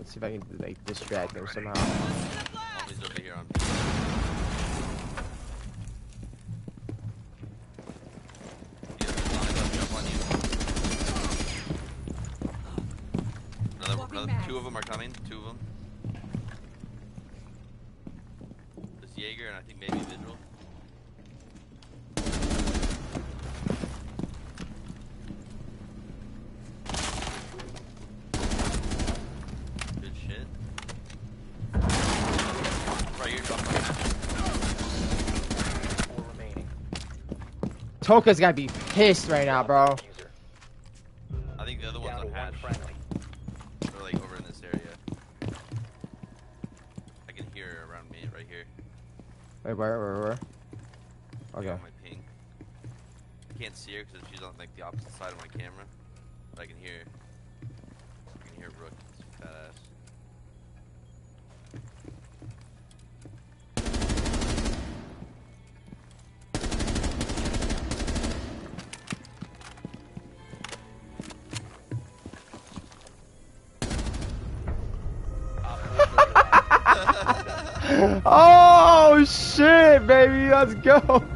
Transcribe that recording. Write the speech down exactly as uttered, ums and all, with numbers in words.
Let's see if I can like distract them somehow. Always over here on. Another, another, two of them are coming. Two of them. This Jaeger and I think maybe Vigil. Good shit. Right here, drop right now. Four remaining. Toka's gotta be pissed right now, bro. I think the other one's on hatch. They're like over in this area. I can hear her around me right here. Wait, where, where, where? Okay. On my ping. I can't see her because she's on like the opposite side of my camera, but I can hear her. I can hear Rook. It's fat ass. Oh shit, baby, let's go.